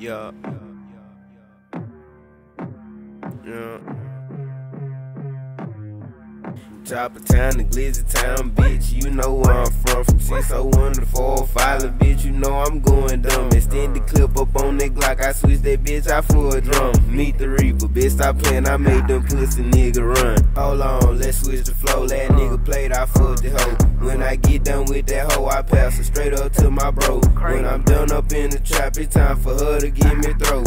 Yeah. Top of town, the Glizzy town, bitch, you know where I'm from 601 to 405, bitch, you know I'm going dumb. Extend the clip up on that Glock, I switch that bitch out for a drum. Meet the Reaper, bitch, stop playing, I made them pussy nigga run. Hold on, let's switch the flow, that nigga played, I fucked the hoe. When I get done with that hoe, I pass her straight up to my bro. When I'm done up in the trap, it's time for her to give me throw.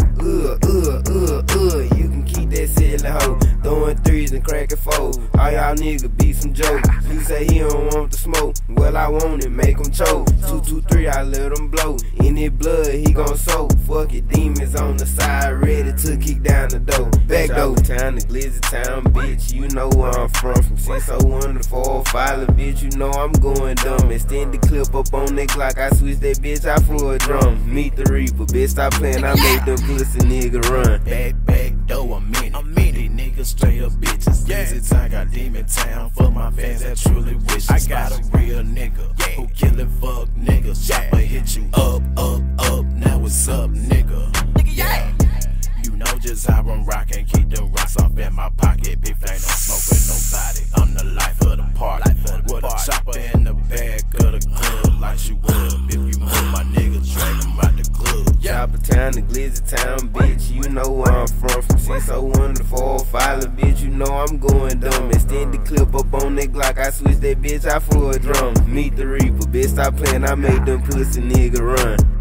You can keep that silly hoe, throwing threes and cracking fours. All y'all niggas be some jokes. He say he don't want the smoke, well I want it, make him choke. 2, 2, 3, I let him blow. In his blood, he gon' soak. Fuck it, demons on the side, ready to kick down the door. Baccdoee town, the Glizzy town, bitch, you know where I'm from 601 to 405, bitch, you know I'm going dumb. Extend the clip up on that Glock, I switch that bitch out for a drum. Meet the Reaper, bitch, stop playing, I made them pussy nigga run. Baccdoee, I'm in these niggas straight up bitches. Glizzy town got DemonTown for my fans that truly wish. I got a real nigga who killin' fuck niggas. Chopper hit you up, now what's up, nigga? You know just how I'm rockin', keep the rocks off in my pocket. Big ain't no smoke with nobody, I'm the life of the party. With a chopper in the bag of the club, like you would. If you move my niggas, drag them out the club. Chopper town, the Glizzy town, bitch, you know where I'm from 601 to 405, bitch, you know I'm going dumb. Extend the clip up on that Glock, I switch that bitch out for a drum. Meet the Reaper, bitch, stop playing, I made them pussy nigga run.